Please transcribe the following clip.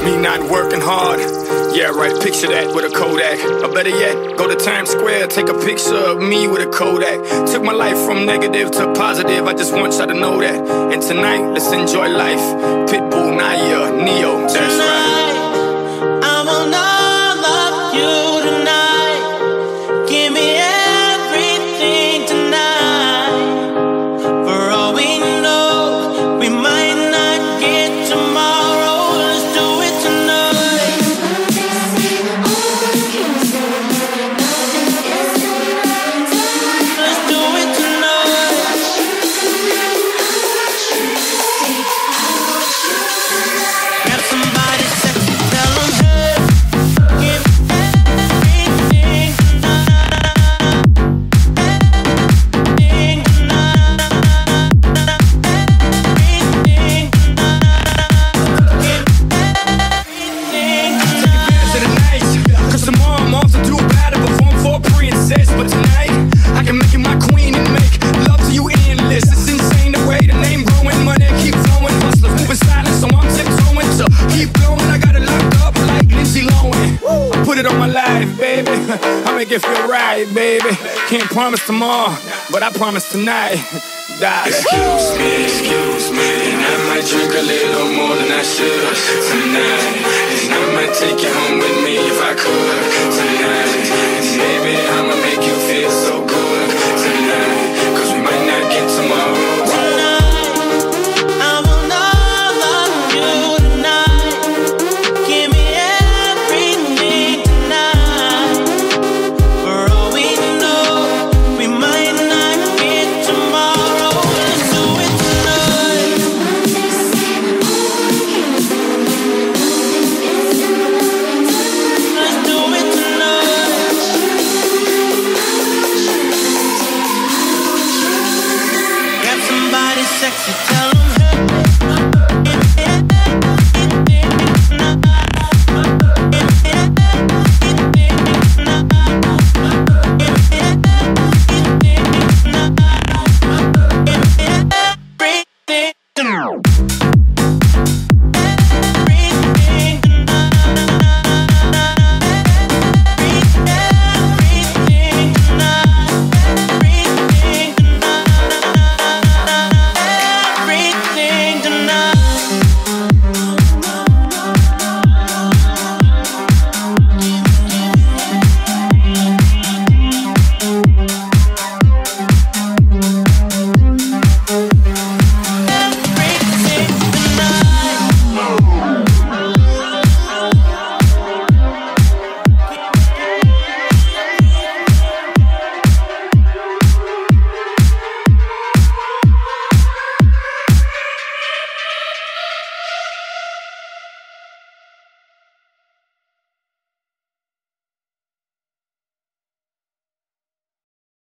Me not working hard. Yeah, right, picture that with a Kodak. Or better yet, go to Times Square, take a picture of me with a Kodak. Took my life from negative to positive, I just want y'all to know that. And tonight, let's enjoy life. Pitbull, Naya, Neo, that's right. I want all of you tonight. Give me everything tonight. For all we know, we might not get tomorrow. Let's do it tonight. Let's do it tonight. Grab somebody sexy, tell 'em hey. Give everything tonight. Everything tonight. Everything tonight. Give everything tonight. To the night, cause tomorrow I'm off to do battle, perform for a princess. But tonight, I can make you my queen and make love to you endless. It's insane the way the name growing, money keep flowing. Hustlers moving silent, so I'm tiptoeing to keep going. I got it locked up like Lindsay Lohan. I put it on my life, baby. I make it feel right, baby. Can't promise tomorrow, but I promise tonight. Excuse me, and I might drink a little more than I should tonight. And I might take you home with me if I could.